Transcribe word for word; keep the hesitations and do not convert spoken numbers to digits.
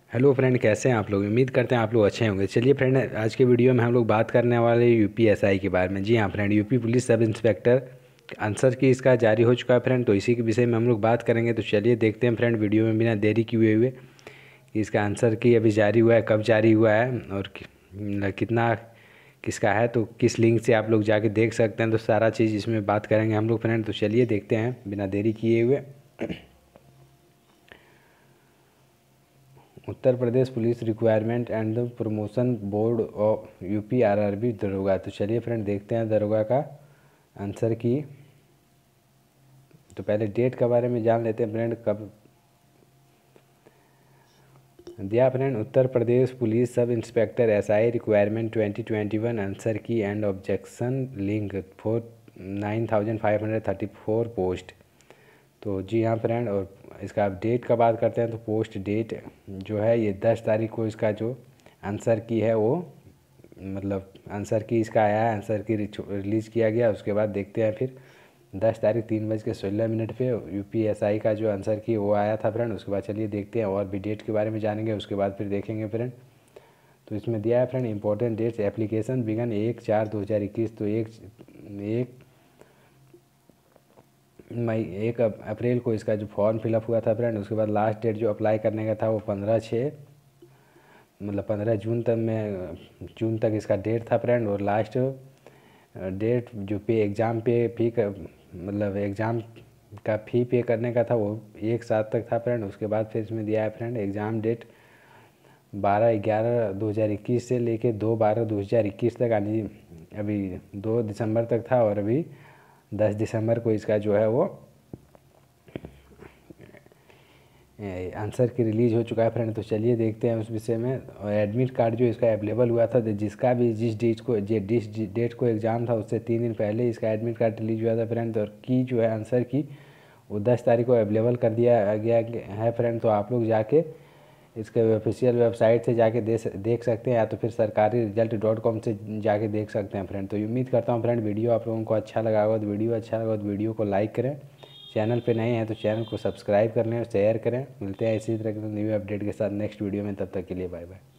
Hello friend, कैसे हैं आप लोग। उम्मीद करते हैं आप लोग अच्छे होंगे। चलिए फ्रेंड, आज के वीडियो में हम लोग बात करने वाले यूपीएसआई के बारे में। जी हाँ friend, UP police sub inspector answer key इसका जारी हो चुका है फ्रेंड, तो इसी के विषय में हम लोग बात करेंगे। तो चलिए देखते हैं फ्रेंड, वीडियो में बिना देरी किए हुए कि इसका आंसर की अभी जारी हुआ है, कब जारी हुआ है और कि- कितना किसका है, तो किस लिंक से आप लोग जाके देख सकते हैं। तो सारा चीज़ इसमें बात करेंगे हम लोग फ्रेंड। तो चलिए देखते हैं बिना देरी किए हुए। Uttar Pradesh police requirement and promotion board of UP RRB दरोगा। तो चलिए फ्रेंड देखते हैं दरोगा का आंसर की। तो पहले डेट के बारे में जान लेते हैं फ्रेंड, कब दिया friend. Uttar Pradesh police sub inspector SI requirement twenty twenty one answer key and objection link four nine thousand five hundred thirty four post. तो जी हाँ फ्रेंड, और इसका आप डेट का बात करते हैं तो पोस्ट डेट जो है ये दस तारीख को इसका जो आंसर की है वो मतलब आंसर की इसका आया है, आंसर की रिलीज़ किया गया। उसके बाद देखते हैं फिर दस तारीख तीन बज के सोलह मिनट पे यूपीएसआई का जो आंसर की वो आया था फ्रेंड। उसके बाद चलिए देखते हैं और भी डेट के बारे में जानेंगे, उसके बाद फिर देखेंगे फ्रेंड। तो इसमें दिया है friend important dates. Application begin एक चार दो हज़ार इक्कीस, तो एक एक मई एक अप्रैल को इसका जो फॉर्म फिलअप हुआ था फ्रेंड। उसके बाद लास्ट डेट जो अप्लाई करने का था वो पंद्रह छः मतलब पंद्रह जून तक में जून तक इसका डेट था फ्रेंड। और लास्ट डेट जो पे एग्ज़ाम पे फी का मतलब एग्ज़ाम का फ़ी पे करने का था वो एक सात तक था फ्रेंड। उसके बाद फिर इसमें दिया है फ्रेंड एग्ज़ाम डेट बारह ग्यारह दो हज़ार इक्कीस से लेके दो बारह दो हज़ार इक्कीस तक, यानी अभी दो दिसंबर तक था और अभी दस दिसंबर को इसका जो है वो आंसर की रिलीज़ हो चुका है फ्रेंड। तो चलिए देखते हैं उस विषय में। और एडमिट कार्ड जो इसका अवेलेबल हुआ था, तो जिसका भी जिस डेट को जिस डेट को एग्ज़ाम था उससे तीन दिन पहले इसका एडमिट कार्ड रिलीज हुआ था फ्रेंड। और की जो है आंसर की वो दस तारीख को अवेलेबल कर दिया गया है फ्रेंड। तो आप लोग जाके इसके ऑफिशियल वेबसाइट से जाके दे देख सकते हैं, या तो फिर सरकारी रिजल्ट डॉट कॉम से जाके देख सकते हैं फ्रेंड। तो उम्मीद करता हूँ फ्रेंड वीडियो आप लोगों को अच्छा लगा होगा। तो वीडियो अच्छा लगा तो वीडियो को लाइक करें, चैनल पे नए हैं तो चैनल को सब्सक्राइब कर लें और शेयर करें। मिलते हैं इसी तरह के न्यू अपडेट के साथ नेक्स्ट वीडियो में, तब तक के लिए बाय बाय।